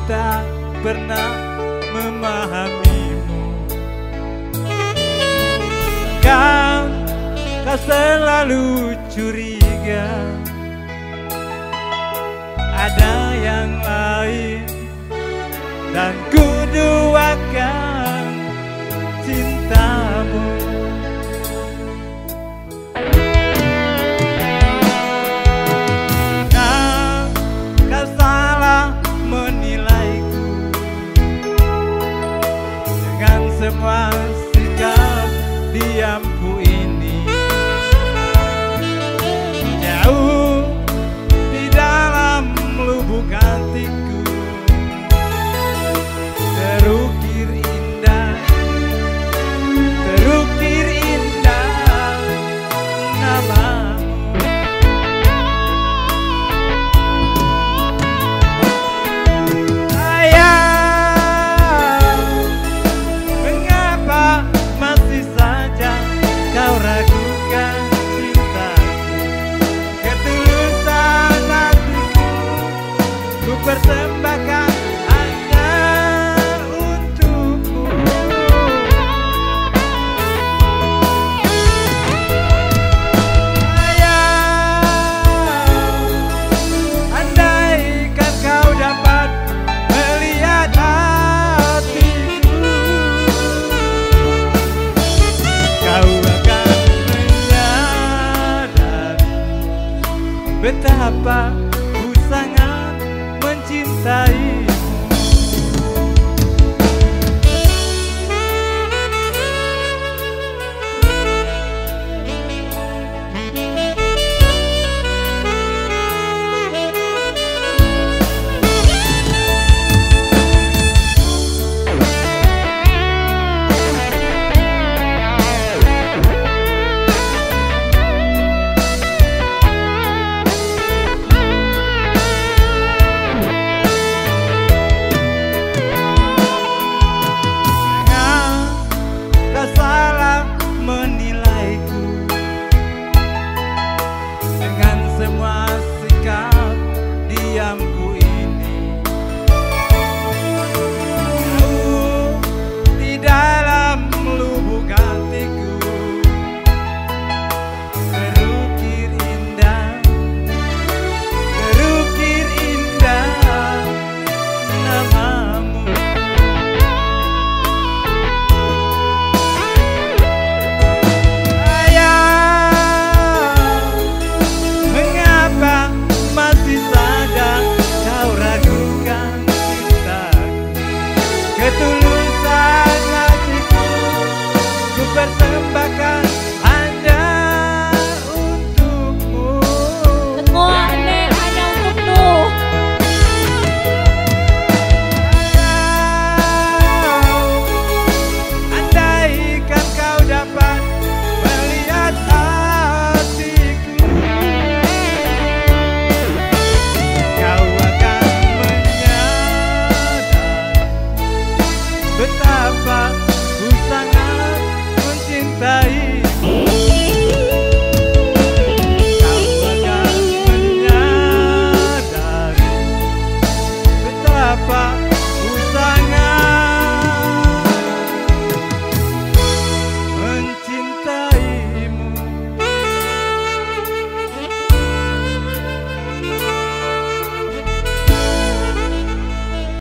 tak pernah memahamimu. Kau selalu curiga ada yang lain, dan ku duakan cintamu. Kau salah menilaiku dengan semua sikap diamku ini. Jauh di dalam lubuk hatiku terukir indah namamu. Sayang, mengapa masih saja kau ragukan cintaku? Ketulusan hatiku ku persembahkan hanya untukmu. Sayang, andaikan kau dapat melihat hatiku, kau akan menyadari betapa